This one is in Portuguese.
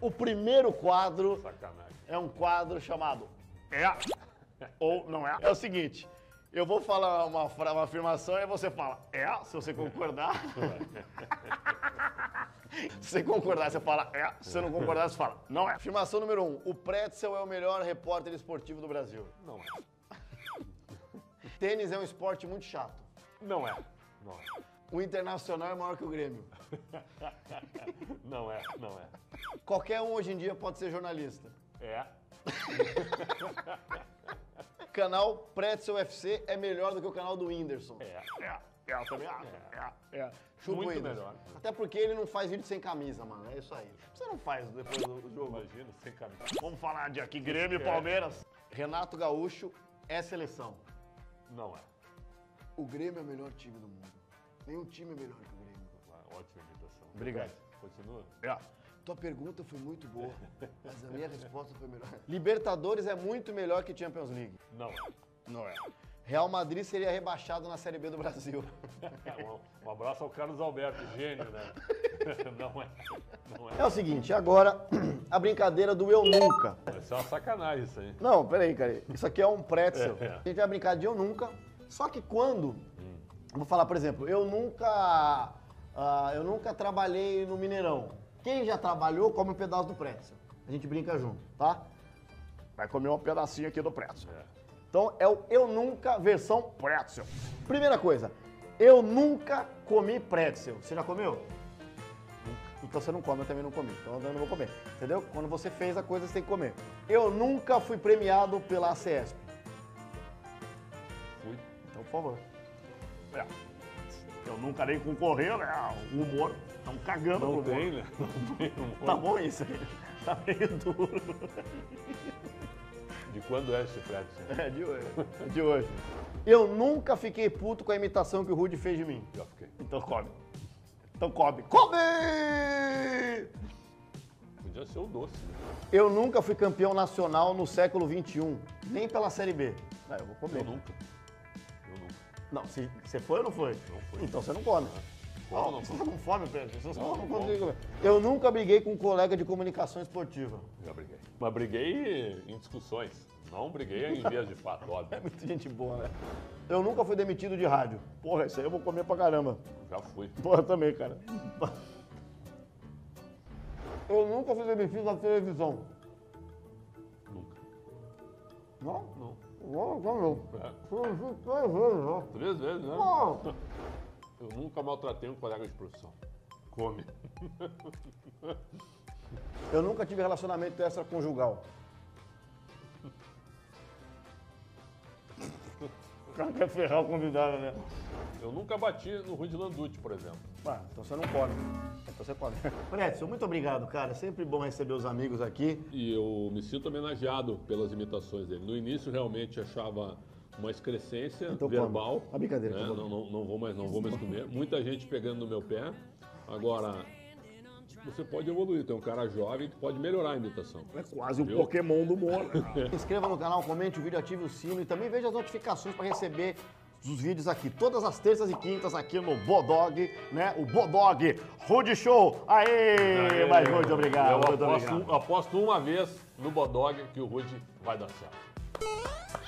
O primeiro quadro Sacanagem. é um quadro chamado É ou Não É. É o seguinte, eu vou falar uma afirmação e você fala É, se você concordar. Se você concordar, você fala É. Se você não concordar, você fala Não é. Afirmação número 1. O Pretzel é o melhor repórter esportivo do Brasil. Não é. Tênis é um esporte muito chato. Não é. Não é. O Internacional é maior que o Grêmio. Não é. Não é. Qualquer um hoje em dia pode ser jornalista. É. Canal Pretzel UFC é melhor do que o canal do Whindersson. Eu também acho. Chupa o Muito Whindersson. melhor. Até porque ele não faz vídeo sem camisa, mano. É isso aí. Você não faz depois do jogo. Imagina, sem camisa. Vamos falar de aqui, Grêmio e Palmeiras. Renato Gaúcho é seleção. Não é. O Grêmio é o melhor time do mundo. Nenhum time é melhor que o Grêmio. Ótima imitação. Obrigado. Continua. Tua pergunta foi muito boa, mas a minha resposta foi melhor. Libertadores é muito melhor que Champions League. Não é. Não é. Real Madrid seria rebaixado na Série B do Brasil. Um abraço ao Carlos Alberto, gênio, né? Não é. Não é. É o seguinte, agora a brincadeira do eu nunca. Isso é uma sacanagem isso aí. Não, peraí, cara. Isso aqui é um pretzel. É. A gente vai brincar de eu nunca. Só que quando... Eu vou falar, por exemplo, eu nunca trabalhei no Mineirão. Quem já trabalhou, come um pedaço do pretzel. A gente brinca junto, tá? Vai comer um pedacinho aqui do pretzel. Então é o eu nunca versão pretzel. Primeira coisa, eu nunca comi pretzel. Você já comeu? Então você não come, eu também não comi. Então eu não vou comer. Entendeu? Quando você fez a coisa, você tem que comer. Eu nunca fui premiado pela ACESP. Fui. Então, por favor. Eu nunca nem concorreu, né? O humor. Estão cagando Não pro humor. tem, né? Não tem humor. Tá bom isso aí. Tá meio duro. De quando é esse pretzel? É, de hoje. De hoje. Eu nunca fiquei puto com a imitação que o Rudy fez de mim. Já fiquei. Então come. Então come. Come! Podia ser o doce, né? Eu nunca fui campeão nacional no século XXI. Nem pela Série B. Ah, eu vou comer. Eu nunca. Eu nunca. Não, se você foi ou não foi? Não fui. Então você não come. Como não? Você tá com fome, Pedro? Você não Não, consegue comer. Eu nunca briguei com um colega de comunicação esportiva. Já briguei. Mas briguei em discussões. Não briguei em vias de fato, É óbvio. muita gente boa, né? Eu nunca fui demitido de rádio. Porra, isso aí eu vou comer pra caramba. Já fui. Porra, também, cara. Eu nunca fui demitido da televisão. Nunca. Não? Não. Não, não. É. Fui 3 vezes, ó. 3 vezes, né? Não. Eu nunca maltratei um colega de profissão. Come. Eu nunca tive relacionamento extraconjugal. O cara quer ferrar o convidado, né? Eu nunca bati no Rudy Landucci, por exemplo. Ah, então você não come. Então você come. Pretzel, muito obrigado, cara. É sempre bom receber os amigos aqui. E eu me sinto homenageado pelas imitações dele. No início, realmente, achava uma excrescência Então verbal. come. A brincadeira, Né? por favor. Não vou mais comer. Muita gente pegando no meu pé. Agora, você pode evoluir. Tem um cara jovem que pode melhorar a imitação. É quase o Viu? Pokémon do humor. Se inscreva no canal, comente o vídeo, ative o sino e também veja as notificações para receber os vídeos aqui. Todas as terças e quintas aqui no Bodog, né? O Bodog Rudy Show. Aê! Mas muito obrigado. Eu muito obrigado. aposto uma vez no Bodog que o Rudy vai dar certo.